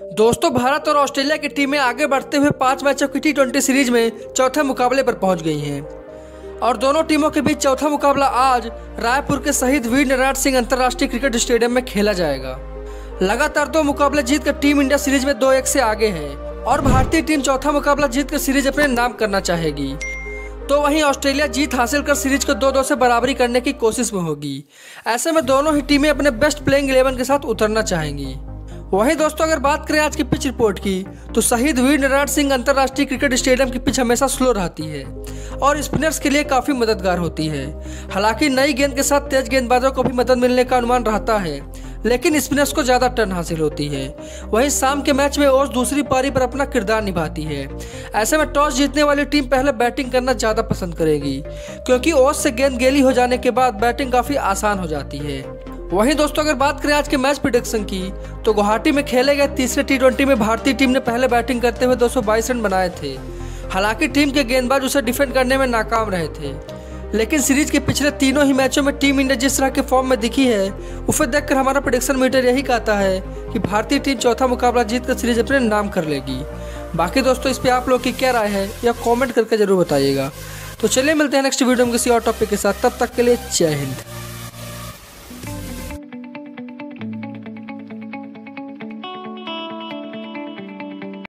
दोस्तों, भारत और ऑस्ट्रेलिया की टीमें आगे बढ़ते हुए 5 मैचों की T20 सीरीज में चौथे मुकाबले पर पहुंच गई हैं और दोनों टीमों के बीच चौथा मुकाबला आज रायपुर के शहीद वीर नरहर सिंह अंतर्राष्ट्रीय क्रिकेट स्टेडियम में खेला जाएगा। लगातार 2 मुकाबले जीतकर टीम इंडिया सीरीज में 2-1 से आगे है और भारतीय टीम चौथा मुकाबला जीतकर सीरीज अपने नाम करना चाहेगी। तो वहीं ऑस्ट्रेलिया जीत हासिल कर सीरीज को 2-2 से बराबरी करने की कोशिश में होगी। ऐसे में दोनों ही टीमें अपने बेस्ट प्लेइंग 11 के साथ उतरना चाहेंगी। वहीं दोस्तों, अगर बात करें आज की पिच रिपोर्ट की तो शहीद वीर नरहर सिंह अंतर्राष्ट्रीय क्रिकेट स्टेडियम की पिच हमेशा स्लो रहती है और स्पिनर्स के लिए काफ़ी मददगार होती है। हालांकि नई गेंद के साथ तेज गेंदबाजों को भी मदद मिलने का अनुमान रहता है, लेकिन स्पिनर्स को ज़्यादा टर्न हासिल होती है। वहीं शाम के मैच में ओस दूसरी पारी पर अपना किरदार निभाती है। ऐसे में टॉस जीतने वाली टीम पहले बैटिंग करना ज़्यादा पसंद करेगी, क्योंकि ओस से गेंद गैली हो जाने के बाद बैटिंग काफ़ी आसान हो जाती है। वहीं दोस्तों, अगर बात करें आज के मैच प्रेडिक्शन की तो गुवाहाटी में खेले गए तीसरे T20 में भारतीय टीम ने पहले बैटिंग करते हुए 222 रन बनाए थे। हालांकि टीम के गेंदबाज उसे डिफेंड करने में नाकाम रहे थे, लेकिन सीरीज के पिछले तीनों ही मैचों में टीम इंडिया जिस तरह के फॉर्म में दिखी है उसे देखकर हमारा प्रेडिक्शन मीटर यही कहता है कि भारतीय टीम चौथा मुकाबला जीतकर सीरीज अपने नाम कर लेगी। बाकी दोस्तों, इस पर आप लोग की क्या राय है या कॉमेंट करके जरूर बताइएगा। तो चलिए मिलते हैं नेक्स्ट वीडियो में किसी और टॉपिक के साथ। तब तक के लिए जय हिंद।